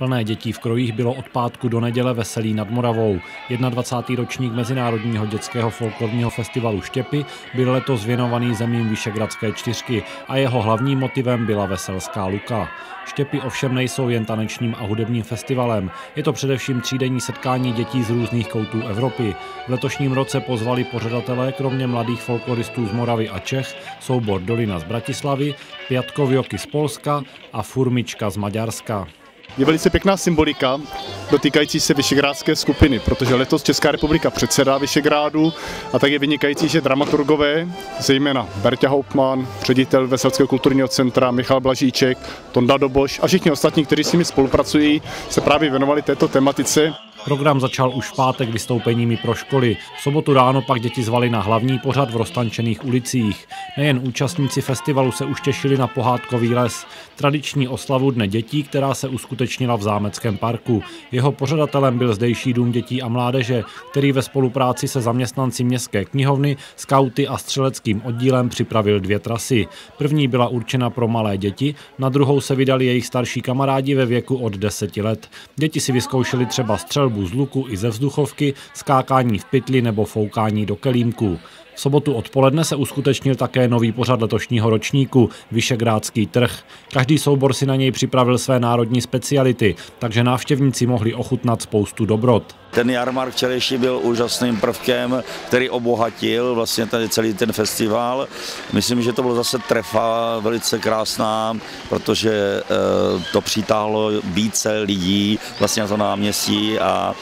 Plné dětí v krojích bylo od pátku do neděle veselí nad Moravou. 21. ročník Mezinárodního dětského folklorního festivalu Štěpy byl letos věnovaný zemím Vyšehradské čtyřky a jeho hlavním motivem byla veselská luka. Štěpy ovšem nejsou jen tanečním a hudebním festivalem. Je to především třídenní setkání dětí z různých koutů Evropy. V letošním roce pozvali pořadatelé kromě mladých folkloristů z Moravy a Čech soubor Dolina z Bratislavy, Pjatkovjoky z Polska a Furmička z Maďarska. Je velice pěkná symbolika dotýkající se Vyšehradské skupiny, protože letos Česká republika předsedá Vyšehrádu a tak je vynikající, že dramaturgové, zejména Berťa Hauptmann, ředitel Veselského kulturního centra, Michal Blažíček, Tonda Doboš a všichni ostatní, kteří s nimi spolupracují, se právě věnovali této tematice. Program začal už v pátek vystoupeními pro školy. V sobotu ráno pak děti zvali na hlavní pořad v roztančených ulicích. Nejen účastníci festivalu se už těšili na pohádkový les, tradiční oslavu Dne dětí, která se uskutečnila v Zámeckém parku. Jeho pořadatelem byl zdejší Dům dětí a mládeže, který ve spolupráci se zaměstnanci městské knihovny, skauty a střeleckým oddílem připravil 2 trasy. První byla určena pro malé děti, na druhou se vydali jejich starší kamarádi ve věku od 10 let. Děti si vyzkoušeli třeba střelbu z luku i ze vzduchovky, skákání v pytli nebo foukání do kelímku. V sobotu odpoledne se uskutečnil také nový pořad letošního ročníku – Vyšehradský trh. Každý soubor si na něj připravil své národní speciality, takže návštěvníci mohli ochutnat spoustu dobrot. Ten jarmark včerejší byl úžasným prvkem, který obohatil vlastně tady celý ten festival. Myslím, že to bylo zase trefa velice krásná, protože to přitáhlo více lidí vlastně na to náměstí a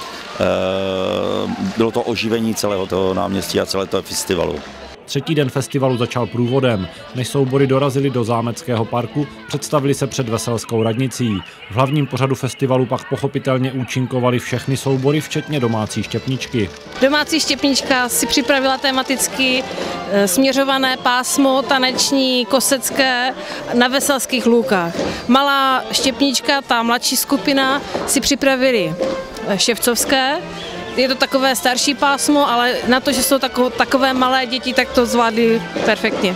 bylo to oživení celého toho náměstí a celého toho festivalu. Třetí den festivalu začal průvodem. Než soubory dorazili do Zámeckého parku, představili se před Veselskou radnicí. V hlavním pořadu festivalu pak pochopitelně účinkovaly všechny soubory, včetně domácí štěpničky. Domácí štěpnička si připravila tematicky směřované pásmo taneční kosecké na Veselských lůkách. Malá štěpnička, ta mladší skupina, si připravili ševcovské. Je to takové starší pásmo, ale na to, že jsou takové malé děti, tak to zvládli perfektně.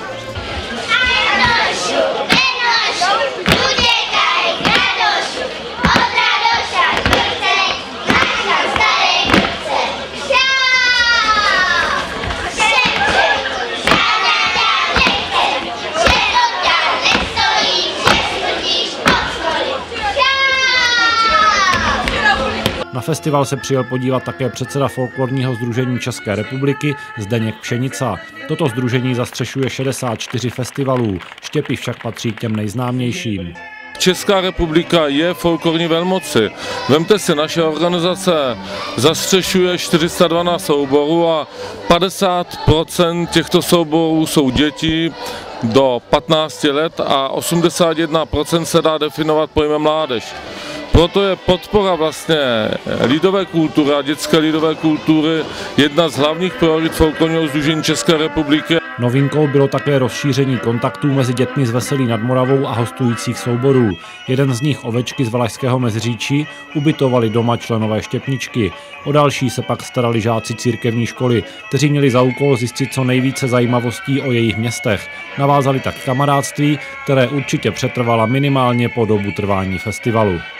Na festival se přijel podívat také předseda folklorního sdružení České republiky Zdeněk Pšenica. Toto sdružení zastřešuje 64 festivalů, Štěpy však patří k těm nejznámějším. Česká republika je folklorní velmoci. Vemte si, naše organizace zastřešuje 412 souborů a 50% těchto souborů jsou děti do 15 let a 81% se dá definovat pojmem mládež. Proto je podpora vlastně lidové kultury a dětské lidové kultury jedna z hlavních priorit folklorního sdružení České republiky. Novinkou bylo také rozšíření kontaktů mezi dětmi z Veselí nad Moravou a hostujících souborů. Jeden z nich, Ovečky z Valašského Meziříčí, ubytovali doma členové štěpničky. O další se pak starali žáci církevní školy, kteří měli za úkol zjistit co nejvíce zajímavostí o jejich městech. Navázali tak kamarádství, které určitě přetrvala minimálně po dobu trvání festivalu.